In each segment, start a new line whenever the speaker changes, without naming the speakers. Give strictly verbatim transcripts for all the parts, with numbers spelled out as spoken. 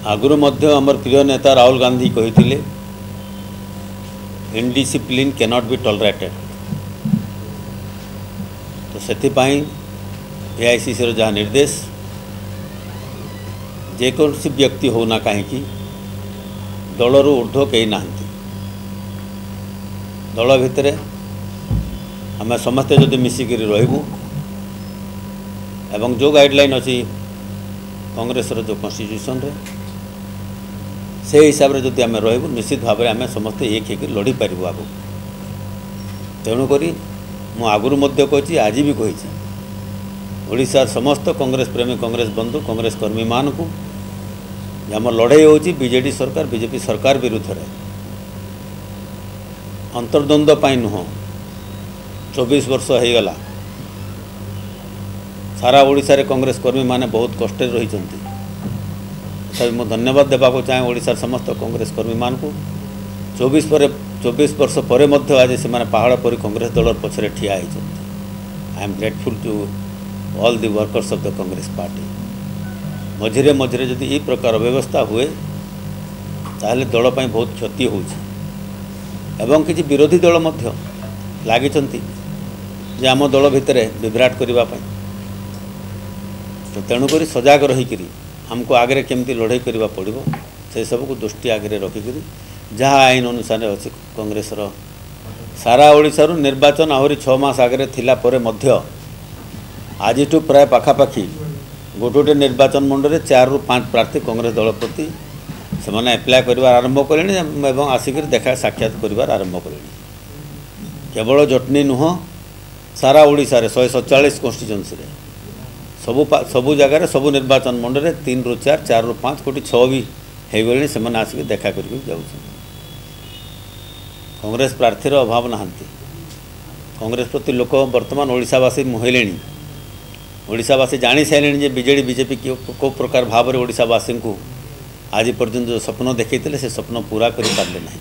आगुरी मध्य आमर प्रिय नेता राहुल गांधी कही इनडिसिप्लिन कैनॉट बी टॉलरेटेड। तो से एआईसीसी जहाँ निर्देश जेकोसी व्यक्ति होना कहीं दलर ऊर्ध्व कहीं ना दल भितर आम समस्ते जदि मिसिक रहबू एवं जो गाइडलाइन अच्छी कांग्रेस जो कॉन्स्टिट्यूशन रे से हिसाब से जदि आम रहबू निश्चित भाव में आम समस्ते एक होकर लड़ी पारू आगू। तेणुक मु आगुरी मध्य कही आज भी कही ओडिशा समस्त कांग्रेस प्रेमी कांग्रेस बंधु कांग्रेस कर्मी मान को आम लड़ाई होची बीजेडी सरकार बीजेपी सरकार विरुद्ध रे अंतर्द्वंद पाई नुह चौबीस वर्ष हो गला सारा ओडिशा रे कांग्रेस कर्मी माने बहुत कष्ट रही तथा मुझे धन्यवाद देवाक चाहे ओडिशा समस्त कांग्रेस कर्मी मान को चौबीस पर चौबीस वर्ष पर मध्य आज से पहाड़ पर कांग्रेस दल पछरे ठिया होती। I am grateful to all the workers of the Congress party. मझिरे मझिरे जदि ये प्रकार व्यवस्था हुए ताहले दल पाई बहुत क्षति होगी। किसी विरोधी दल मध्य लागिचंती जे आम दल भितर विभ्राट करने तो तेणुक सजग रहीकि आमको आगे केमती लड़ाई करने पड़ो से सब को दृष्टि आगे रखिक जहाँ आईन अनुसार अच्छी कांग्रेस सारा ओडिशा निर्वाचन आहरी छः मास आगे थिला परे मध्य आज प्राय पाखापाखि गोटे गोटे निर्वाचन मंडल चार रु पाँच प्रार्थी कांग्रेस दल प्रति से एप्लाय कर आरंभ कले आसिक देखा साक्षात कर आरंभ कले। केवल जटनी नुह सारा ओडिशा रे शहे सतचाश कन्स्टिट्यूएंसी रे सबु सबु जगार सबु निर्वाचन मंडल तीन रु चार चार रु पाँच कोटी छः भी हो गले से आसिक देखा करके जाऊँ। कांग्रेस प्रार्थीर अभाव नहांती कांग्रेस प्रति लोक बर्तमान ओडिशावासी मुहैले ओडिशावासी जानी सारे बीजेडी बीजेपी को प्रकार भाव में ओडिशावासी को आज पर्यंत जो स्वप्न देखते से स्वप्न पूरा कर पारे ना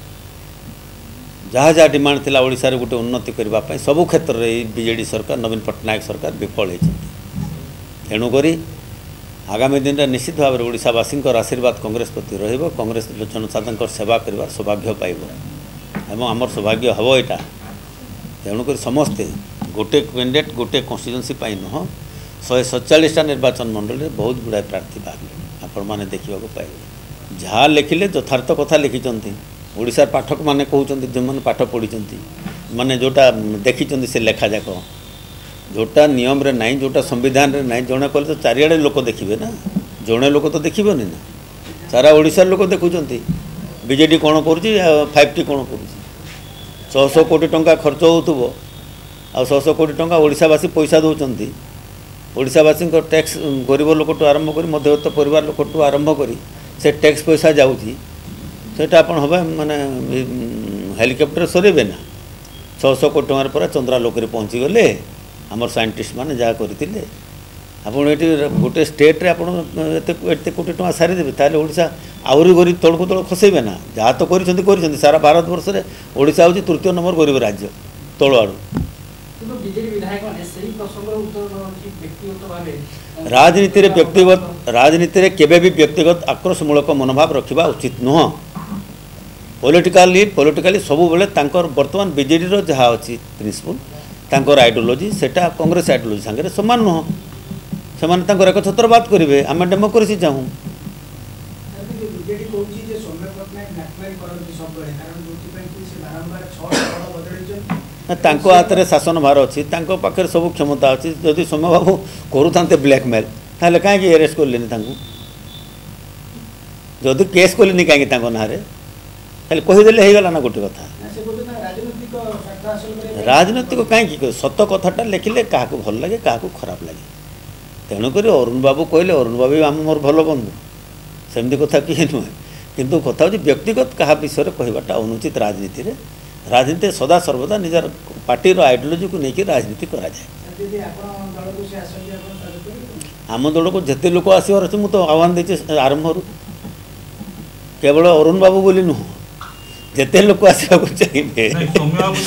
जहाँ जहाँ डिमांड थी ओडिशा रे गोटे उन्नति करने सबू क्षेत्र में बीजेडी सरकार नवीन पट्टनायक सरकार विफल होती। तेणुक आगामी दिन में निश्चित भाव में ओडिशावासी आशीर्वाद कांग्रेस प्रति रहिबो कांग्रेस जनसाधारण सेवा कर सौभाग्य पाइब एवं आमर सौभाग्य हम यहाँ। तेणुक समस्ते गोटे कैंडिडेट गोटे कन्स्टिट्यूएंसी पाई नुह शहे सतचाशटा निर्वाचन मंडल में बहुत गुड़ाए प्रार्थी बाहर आपण मैंने देखा पाइबे जहाँ लिखिले यथार्थ कथा लिखिं ओडिशार पाठक मैंने कहते जो मैंने पाठ पढ़ी माने जोटा देखी से लेखा जाक जोटा नियम रे नाई जोटा संविधान रे नाई जड़े कले तो चारिआडे लोक देखिए ना जड़े लोक तो देखिबनी ना सारा ओडिशार लोक देखुंत बीजेडी कौन कर फाइव टी कौन कर छह सौ कोटी टंका खर्च हो छह सौ कोटी टंका ओडिशावासी पैसा दौरान ओडिशावासी टैक्स गरीब लोक टू आरंभ कर मध्यवित्त परिवार लोक टू आरंभ कर से टैक्स पैसा जाऊँगी सेटा आपण हम माने हेलिकॉप्टर सरेबे ना छह सौ कोटी टंकार पर चंद्रा लोक पहुँची गले आमर साइंटिस्ट मैंने जहाँ करते आपड़ गोटे स्टेट रे आप कोटी टंका सारीदेवे ताले ओडिशा आहरी गरीब तौक तौक खसेबे ना जहाँ तो कर सारा भारत वर्ष में ओडिशा हूँ तृतीय नंबर गरीब राज्य तल आड़। राजनीति व्यक्तिगत राजनीति केबे भी व्यक्तिगत आक्रोशमूलक मनोभाव रखा उचित नुह। पॉलिटिकल लीड पॉलिटिकली सब बेले बर्तमान बीजेडी रो जहाँ अच्छी प्रिंसिपल तांकर आइडियोलॉजी सेटा कांग्रेस आइडियोलॉजी सांगे समान नुह से एक छत्रवाद करेंगे आम डेमोक्रेसी चाहूँ। हाथ में शासन भार अच्छी पाखे सब क्षमता अच्छी जदि सौम्य बाबू करूँ ब्लैकमेल ताले कहीं अरेस्ट कलेनि जदि केस कलेनि कहीं ना खाली कहीदेले हो गला ना गोटे कथा राजनीतिक कहीं सत कथाटा लिखिले क्या भल लगे क्या खराब लगे। तेणुक अरुण बाबू कहले अरुण बाबू आम मोर भल बंधु सेमती कथा किए नुहे किंतु कथा हूँ व्यक्तिगत क्या विषय कहवाटा अनुचित। राजनीति रे राजनीति सदा सर्वदा निजर पार्टी आइडियोलॉजी को लेकिन राजनीति करा जाए। आम दल को जिते लोक आसबार अच्छे मुझे आह्वान देती आरंभ केवल अरुण बाबू बोली नुह जिते लोक आसवा चाहिए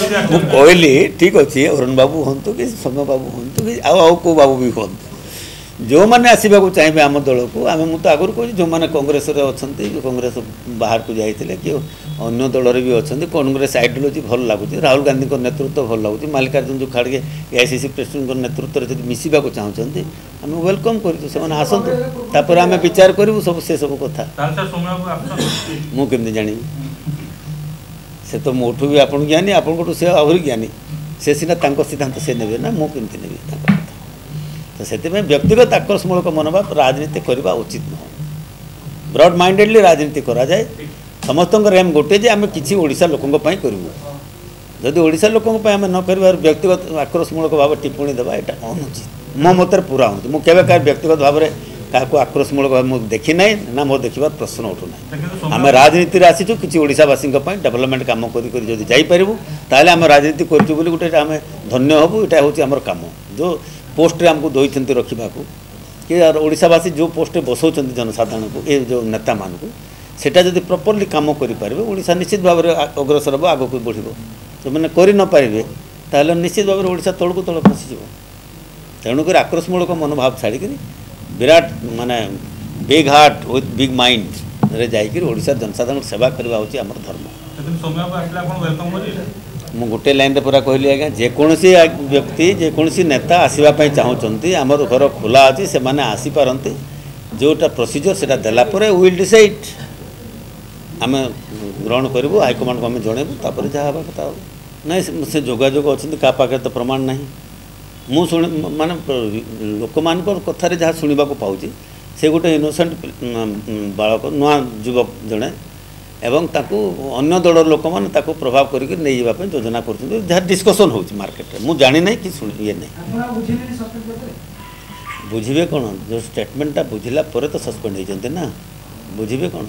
कहली ठीक अच्छे अरुण बाबू हूँ कि सौम्य बाबू हूँ कि आउ आउ को बाबू भी हूँ जो मैंने आसवाक चाहिए आम दल को आम मुझे आगुरी कहूँ जो मैंने कांग्रेस अच्छा कांग्रेस बाहर को जाते कि अन्य दल भी अच्छा कांग्रेस आइडियोलोजी भल लगुच राहुल गांधी नेतृत्व भल लगुच मल्लिकार्जुन जो खाड़गे एआईसीसी प्रेसिडेंट नेतृत्व में मिसवा चाहते आम वेलकम कर आसतु आम विचार करूँ सब से सब कथा मुझे जानी से तो मोठू भी आपन ज्ञानी आपन से आहरी ज्ञानी से सीना सिद्धांत से ने ना मुझे नेबी कथा तो से व्यक्तिगत आक्रोशमूलक मनोभाव राजनीति करवा उचित नुह ब्रॉड माइंडेडली राजनीति करा जाए समस्त एम गोटे जे आम किसी ओडिशा लोकों करूँ जदि ओडिशा लोकों आम न कर व्यक्तिगत आक्रोशमूलक भाव टिप्पणी देवा यहाँ अनुचित मो मत पूरा अनुचित मुझे क्या व्यक्तिगत भाव में क्या आक्रोशमूलक भाव मुझे देखी ना ना मो देखा प्रश्न उठूना आम राजनीति आसीचु कि ओडिशावासी डेवलपमेंट कम करूँ ताले आम राजनीति करूँ गोटे आम धन्य हबू यहाँ हूँ आम कम जो पोस्ट रे हमको दौरान रखा कि ओडिशावासी जो पोस्ट बसौं जनसाधारण को ये जो नेता मान को सेटा जदि प्रॉपर्ली काम करें ओडिशा निश्चित भाव में अग्रसर हम आगक बढ़ जो मैंने कर न पारे ताहले निश्चित भाव में ओडिशा तौक तल फसीज तेणुक आक्रोशमूलक मनोभाव छाड़ी विराट माने big heart with big mind रे जाइए ओडिशा जनसाधारण सेवा करवा होची हमर धर्म मु गोटे लाइन पूरा कहली आज्ञा जेकोसी व्यक्ति जेकोसी नेता आसवाई चाहूँगी आमर घर खोला अच्छी से मैंने आसीपारती जोटा प्रोसीजर से देलापर विल डिसाइड आम ग्रहण करूँ हाइकमांड को आम जनइबू तापर जहाँ हवा कथा ना से जोगाजोग अच्छा क्या पाखे तो प्रमाण ना मु शुणी माने लोक मान कथार जहाँ शुणा पाऊँ से गोटे इनोसेंट बालक नुआ युवक जड़े एवं ताकू अन्य दल लोक मैंने प्रभाव करके नहीं जावाई योजना कर डिस्कसन हो मार्केट में मुझे जानी ना कि ये नहीं बुझे कौन जो स्टेटमेंटा बुझला पर तो सस्पेंड होती ना बुझे कौन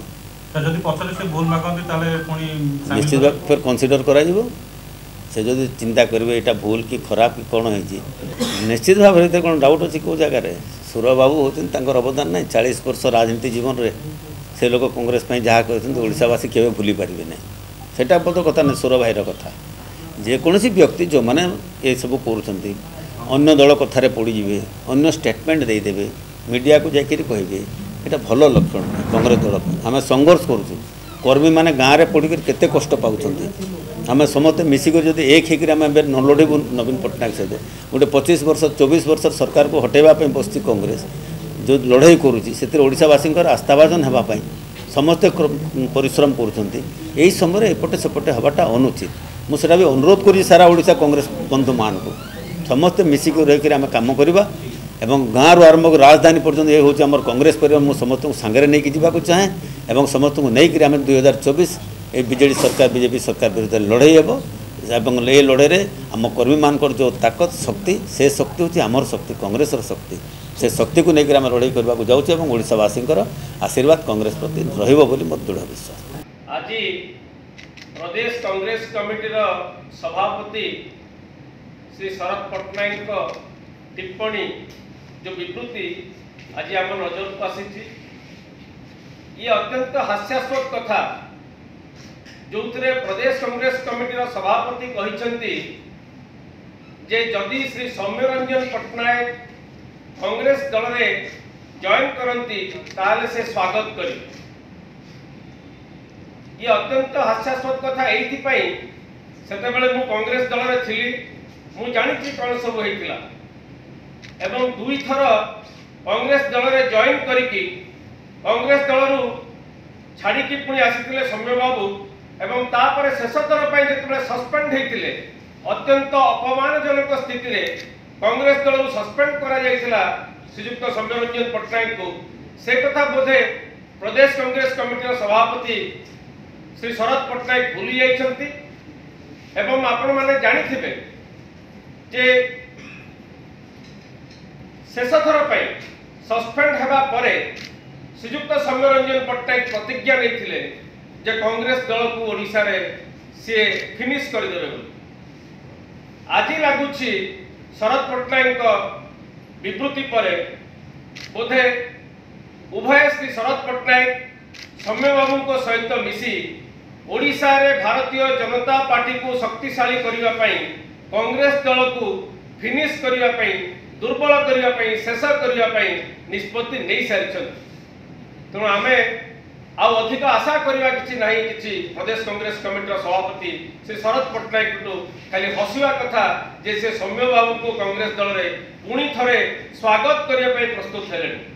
निश्चित भाव फिर कनसीडर करा से जो चिंता करेंगे यहाँ भूल कि खराब कि कौन है निश्चित भाव में कौन डाउट अच्छी कौ जगार सुर बाबू होती अवदान ना चालीस वर्ष राजनीति जीवन में से लोग कांग्रेस जहाँ कहते ओडिशावासी केवे भूली पारे ना सेटा बड़ कथा ना सुर भाईर कथा जेकोसी व्यक्ति जो मैंने ये सब कर दल कथार पड़े अन्य स्टेटमेंट देदेवे मीडिया को जाकर कहे यहाँ भल लक्षण कांग्रेस दल आम संघर्ष करुँ कर्मी मैंने गाँव में पढ़ी केते कष्ट पाँच आम समस्ते मिसिक जब एक होकर न लड़ेबू नवीन पट्टनायक सहित गोटे पच्चीस वर्ष चौबीस वर्ष सरकार को हटेवाई बस कांग्रेस जो लड़ाई करुँची ओडिशावासी आस्थाभाजन होगापाई समस्ते परिश्रम कर समय एपटे सेपटे हवाटा अनुचित मुझे भी अनुरोध कर सारा ओडिशा कांग्रेस बंधु मान को समस्ते मिसिक रहीकि आम कम करवा एवं गाँव आरंभ राजधानी पर्यटन ये हूँ आम कांग्रेस परिवार मुझे समस्त सांगे नहीं जावाक चाहे और समस्त को नहीं आम दुई हजार चौबीस ये बीजेडी सरकार बीजेपी सरकार विरुद्ध लड़ाई हे ये लड़ाई आम कर्मी मान जो ताकत शक्ति से शक्ति हूँ आमर शक्ति कांग्रेस शक्ति से शक्ति को लेकर आम लड़ाई करने को जाऊँ ओडिशावासी आशीर्वाद कांग्रेस प्रति रही मत दृढ़ विश्वास।
आज प्रदेश कांग्रेस कमिटी सभापति श्री शरद पट्टनायक टिप्पणी जो विवृत्ति आज आम नजर को आसी ये अत्यंत हास्यास्पद कथा जो प्रदेश कांग्रेस कमिटी सभापति कहते जे जदि श्री सौम्यरंजन पट्टनायक कांग्रेस दल में जॉइन करती ताले से स्वागत करी ये अत्यंत हास्यास्पद कथा ये सेतेबेले मु कांग्रेस दल में थी मु जानी कौन सब होता एवं दुई थर कांग्रेस दल में जॉइन करी कांग्रेस दल छाड़ी पुणी आसी सौम्य बाबू एवं तापर शेष थर पर जो सस्पेंड होते अत्यंत अपमानजनक स्थिति रे कांग्रेस दल सस्पेंड करा जायतिला श्रीयुक्त सौम्यरंजन पट्टनायक को से कथा बोधे प्रदेश कांग्रेस कमिटी सभापति श्री शरद पट्टनायक भूली जाइछंती एवं आपण माने जानिथिबे जे शेष थर पर सस्पेंड हेबा परे श्रीयुक्त सौम्यरंजन पट्टनायक प्रतिज्ञा लेथिले जे कांग्रेस दल को ओडिसा रे से फिनिश कर देबे आज लगुच शरद पट्टनायक विवृत्ति पर बोधे उभय श्री शरद पट्टनायक सौम्य बाबू सहित मिसी ओडिशा रे भारतीय जनता पार्टी को शक्तिशाली करने कांग्रेस दल को फिनिश करने दुर्बल करने शेष करने निष्पत्ति नहीं सारी। तेणु आम आउ अधिक आशा करवा कि ना कि प्रदेश कांग्रेस कमिटीर सभापति श्री शरद पट्टनायक खाली हसवा कथा जे से सौम्य बाबू को कांग्रेस दल में पुणी थे स्वागत करने प्रस्तुत है।